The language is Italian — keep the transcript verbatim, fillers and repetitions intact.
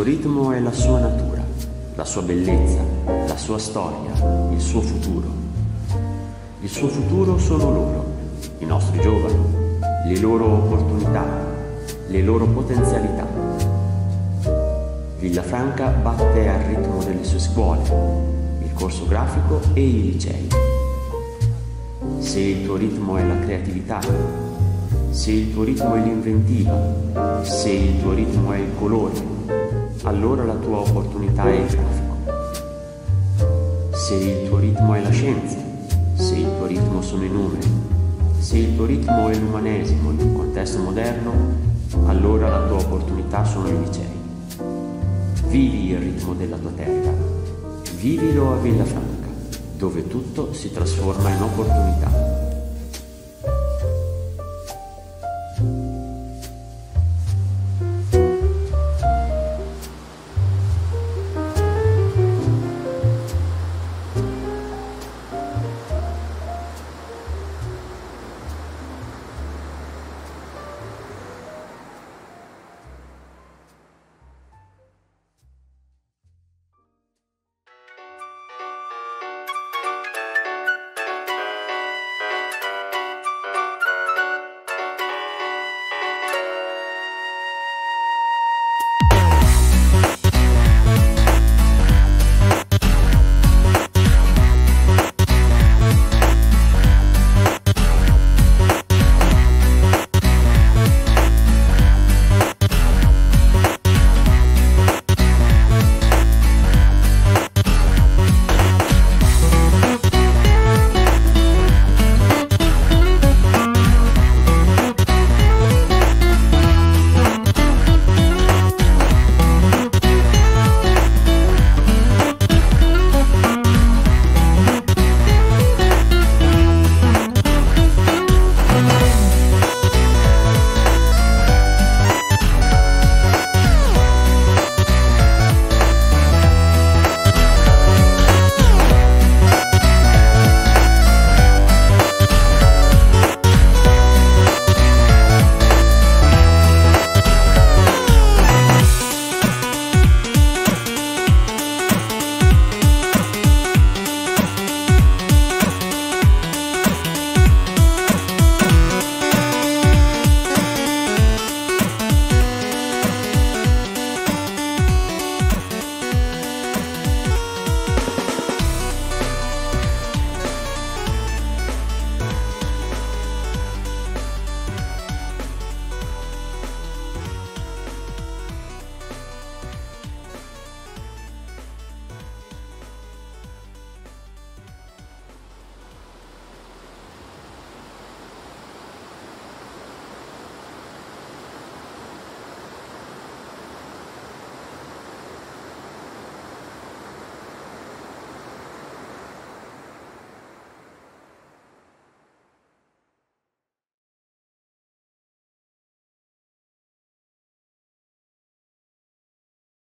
ritmo è la sua natura, la sua bellezza, la sua storia, il suo futuro. Il suo futuro sono loro, i nostri giovani, le loro opportunità, le loro potenzialità. Villafranca batte al ritmo delle sue scuole, il corso grafico e i licei. Se il tuo ritmo è la creatività, se il tuo ritmo è l'inventiva, se il tuo ritmo è il colore, allora la tua opportunità è il grafico. Se il tuo ritmo è la scienza, se il tuo ritmo sono i numeri, se il tuo ritmo è l'umanesimo in un contesto moderno, allora la tua opportunità sono i licei. Vivi il ritmo della tua terra, vivilo a Villafranca, dove tutto si trasforma in opportunità.